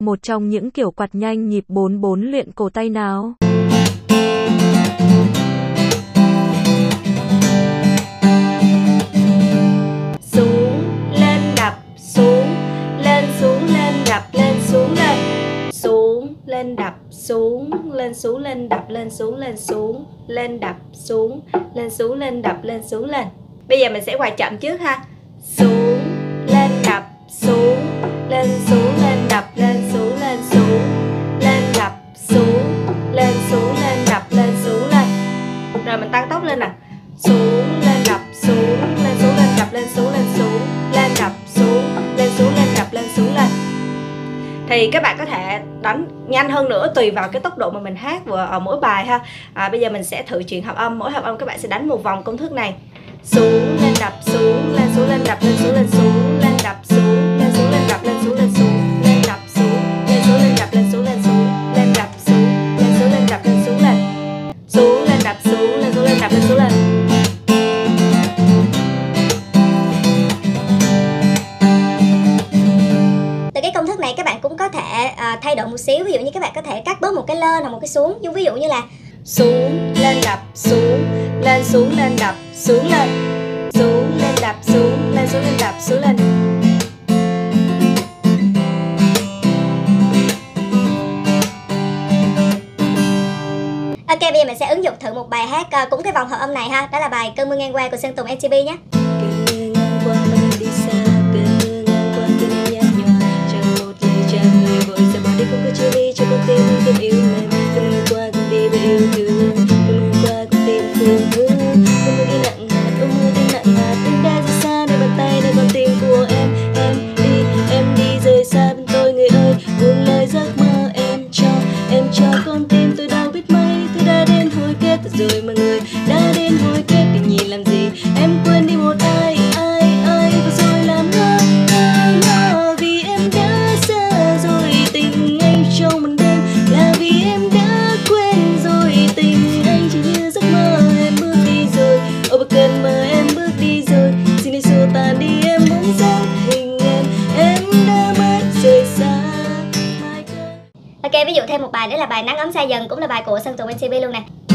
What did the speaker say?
một trong những kiểu quạt nhanh nhịp 4/4 luyện cổ tay nào? Xuống, lên đập, xuống, lên xuống, lên đập, lên xuống, lên. Xuống, lên đập, xuống, lên xuống, lên đập, lên xuống, lên xuống, lên đập, xuống, lên xuống, lên đập, lên xuống, lên. Bây giờ mình sẽ quạt chậm trước ha. Xuống, lên đập, xuống, lên xuống, lên đập, lên xuống, lên xuống, lên đập, xuống, lên xuống, lên đập, lên xuống, lên. Rồi mình tăng tốc lên nè. Xuống, lên đập, xuống, lên xuống, lên đập, lên xuống, lên xuống, lên đập, xuống, lên xuống, lên đập, lên xuống, lên. Thì các bạn có thể đánh nhanh hơn nữa tùy vào cái tốc độ mà mình hát ở mỗi bài ha. Bây giờ mình sẽ thử chuyển hợp âm. Mỗi hợp âm các bạn sẽ đánh một vòng công thức này. Xuống, lên đập, xuống, lên xuống, lên đập, lên xuống, lên xuống, lên đập, xuống, lên xuống, lên đập, lên xuống, lên xuống, lên đập, xuống, lên xuống, lên đập, lên xuống, lên xuống, lên đập, xuống, lên xuống, lên đập, lên xuống, lên. Xuống, lên đập, xuống, lên xuống, lên đập, lên xuống, lên. Từ cái công thức này các bạn cũng có thể thay đổi một xíu. Ví dụ như các bạn có thể cắt bớt một cái lên hoặc một cái xuống. Ví dụ như là Xuống, lên đập, xuống, lên xuống, lên đập, xuống, lên. Xuống, lên đập, xuống, lên xuống, lên đập, xuống, lên. Ok, bây giờ mình sẽ ứng dụng thử một bài hát cũng cái vòng hợp âm này ha. Đó là bài Cơn mưa ngang qua của Sơn Tùng MTP nhé. Cơn mưa ngang qua mà đi xa, cơn mưa ngang qua tim em nhạt nhòa, chẳng một lời chào người vội giờ bỏ đi không có chia ly cho con tim tim yêu em. Cơn mưa qua con đi với yêu thương, cơn mưa qua con tim phương hướng, cơn mưa đi nặng hạt, cơn mưa đi nặng hạt, em đã rời xa nơi bàn tay nơi con tim của em đi rời xa bên tôi người ơi, buông lời giấc mơ em cho con tim tôi đâu biết mấy, tôi đã đến hồi kết rồi mà người đã đến hồi kết để nhìn làm gì, em quên đi một ai và rồi làm ngơ vì em đã xa rồi tình anh trong một đêm, là vì em đã quên rồi tình anh chỉ như giấc mơ em bước đi rồi, ở bờ cơn mơ em bước đi rồi, xin hãy xua tan đi em muốn dáng hình em đã mất rời xa. Ok, ví dụ thêm một bài nữa là bài Nắng ấm xa dần, cũng là bài của Sơn Tùng MTP luôn nè.